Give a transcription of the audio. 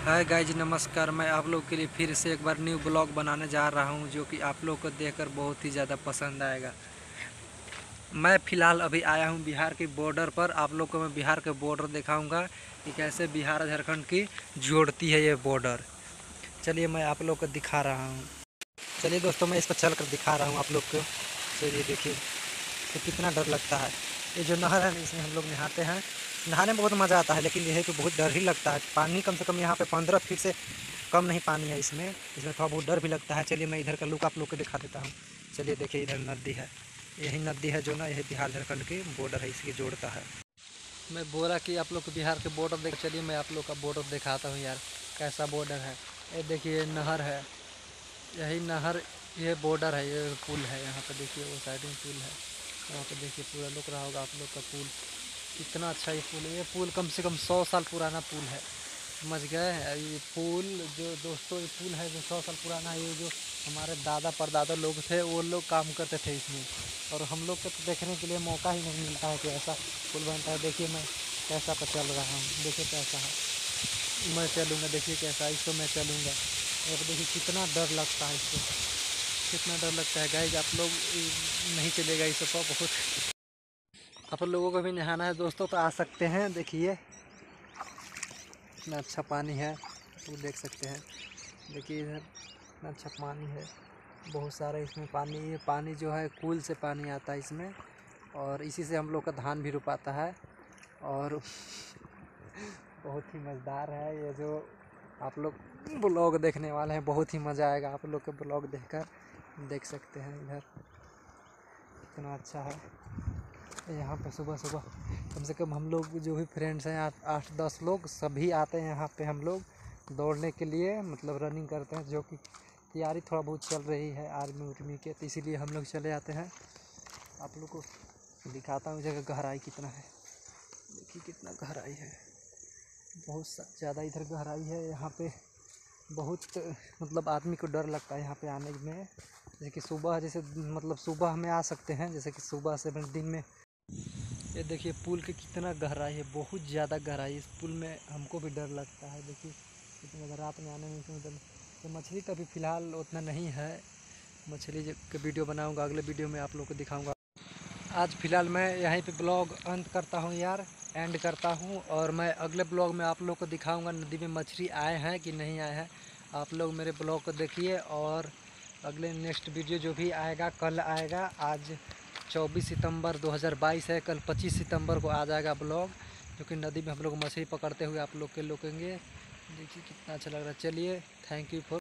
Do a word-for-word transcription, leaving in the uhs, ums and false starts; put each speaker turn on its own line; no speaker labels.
Hi guys, नमस्कार। मैं आप लोग के लिए फिर से एक बार न्यू ब्लॉग बनाने जा रहा हूं, जो कि आप लोग को देखकर बहुत ही ज़्यादा पसंद आएगा। मैं फ़िलहाल अभी आया हूं बिहार के बॉर्डर पर। आप लोग को मैं बिहार के बॉर्डर दिखाऊंगा कि कैसे बिहार झारखंड की जोड़ती है ये बॉर्डर। चलिए मैं आप लोग को दिखा रहा हूँ। चलिए दोस्तों, मैं इस पर चल कर दिखा रहा हूँ आप लोग को। चलिए देखिए तो कितना डर लगता है। ये जो नहर है इसमें हम लोग नहाते हैं। नहाने में बहुत मज़ा आता है, लेकिन यह तो बहुत डर ही लगता है। पानी कम से कम यहाँ पे पंद्रह फीट से कम नहीं पानी है इसमें। इसमें थोड़ा बहुत डर भी लगता है। चलिए मैं इधर का लुक आप लोग को दिखा देता हूँ। चलिए देखिए, इधर नदी है। यही नदी है जो ना, यही बिहार झारखंड की बॉर्डर है, इसकी जोड़ता है। मैं बोला कि आप लोग को बिहार के बॉर्डर देख। चलिए मैं आप लोग का बॉर्डर दिखाता हूँ यार, कैसा बॉर्डर है। ये देखिए नहर है, यही नहर, ये बॉर्डर है, ये पुल है। यहाँ पर देखिए वो साइड में पुल है। यहाँ पे देखिए पूरा लुक रहा होगा आप लोग का पुल। कितना अच्छा ये पुल है। ये पुल कम से कम सौ साल पुराना पुल है, समझ गए। ये पुल जो दोस्तों, ये पुल है जो सौ साल पुराना है। ये जो हमारे दादा परदादा लोग थे, वो लोग काम करते थे इसमें, और हम लोग को तो देखने के लिए मौका ही नहीं मिलता है कि ऐसा पुल बनता है। देखिए मैं कैसा पर चल रहा हूँ, देखिए कैसा है। मैं चलूँगा, देखिए कैसा, इसको मैं चलूँगा। और देखिए कितना डर लगता है इसको, कितना डर लगता है गाइज। आप लोग नहीं चलेगा इस पर बहुत। आप लोगों को भी नहाना है दोस्तों तो आ सकते हैं। देखिए इतना अच्छा पानी है, तो देख सकते हैं। देखिए इधर इतना अच्छा पानी है, बहुत सारा इसमें पानी। ये पानी जो है कूल से पानी आता है इसमें, और इसी से हम लोग का धान भी रोपाता है। और बहुत ही मज़ेदार है ये जो आप लोग ब्लॉग देखने वाले हैं। बहुत ही मज़ा आएगा आप लोग के ब्लॉग देखकर। देख सकते हैं इधर कितना अच्छा है। यहाँ पे सुबह सुबह कम से कम हम लोग जो भी फ्रेंड्स हैं, आठ आठ दस लोग, सभी आते हैं यहाँ पे हम लोग दौड़ने के लिए, मतलब रनिंग करते हैं। जो कि तैयारी थोड़ा बहुत चल रही है आर्मी उर्मी के, तो इसीलिए हम लोग चले आते हैं। आप लोग को दिखाता हूँ जगह गहराई कितना है। देखिए कितना गहराई है, बहुत ज़्यादा इधर गहराई है। यहाँ पे बहुत मतलब आदमी को डर लगता है यहाँ पे आने में। जैसे कि सुबह, जैसे मतलब सुबह में आ सकते हैं, जैसे कि सुबह से दिन में। ये देखिए पुल के कितना गहराई है, बहुत ज़्यादा गहराई। इस पुल में हमको भी डर लगता है। देखिए इतना रात में आने में इसमें डर। तो मछली तो अभी फ़िलहाल उतना नहीं है। मछली के वीडियो बनाऊंगा, अगले वीडियो में आप लोग को दिखाऊंगा। आज फ़िलहाल मैं यहीं पे ब्लॉग अंत करता हूं यार, एंड करता हूं। और मैं अगले ब्लॉग में आप लोग को दिखाऊंगा नदी में मछली आए हैं कि नहीं आए हैं। आप लोग मेरे ब्लॉग को देखिए, और अगले नेक्स्ट वीडियो जो भी आएगा कल आएगा। आज चौबीस सितंबर दो हज़ार बाईस है, कल पच्चीस सितंबर को आ जाएगा ब्लॉग, जो कि नदी में हम लोग मछली पकड़ते हुए आप लोग के लोगेंगे। देखिए कितना अच्छा लग रहा है। चलिए, थैंक यू फॉर